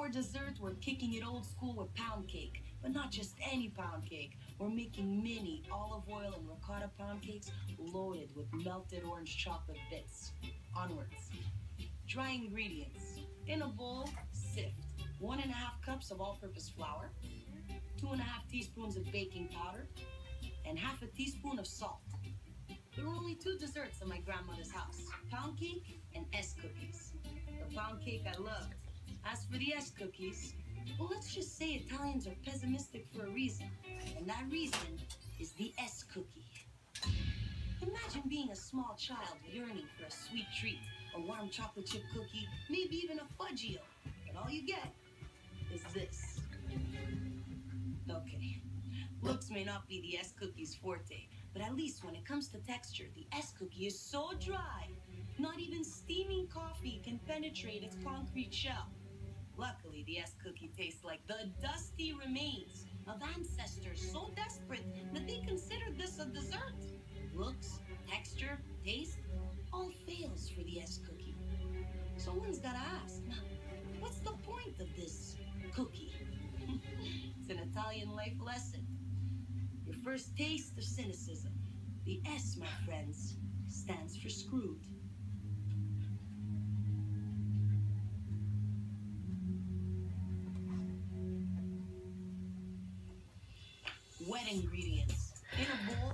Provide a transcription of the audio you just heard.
For dessert, we're kicking it old school with pound cake. But not just any pound cake. We're making mini olive oil and ricotta pound cakes loaded with melted orange chocolate bits. Onwards. Dry ingredients. In a bowl, sift 1.5 cups of all-purpose flour, 2.5 teaspoons of baking powder, and half a teaspoon of salt. There were only 2 desserts in my grandmother's house, pound cake and S cookies. The pound cake I loved. As for the S cookies, well, let's just say Italians are pessimistic for a reason. And that reason is the S cookie. Imagine being a small child yearning for a sweet treat, a warm chocolate chip cookie, maybe even a fudgio. But all you get is this. Okay, looks may not be the S cookie's forte, but at least when it comes to texture, the S cookie is so dry, not even steaming coffee can penetrate its concrete shell. Luckily, the S cookie tastes like the dusty remains of ancestors so desperate that they considered this a dessert. Looks, texture, taste, all fails for the S cookie. So one's gotta ask, what's the point of this cookie? It's an Italian life lesson. Your first taste of cynicism. The S, my friends, stands for screwed. Wet ingredients. In a bowl,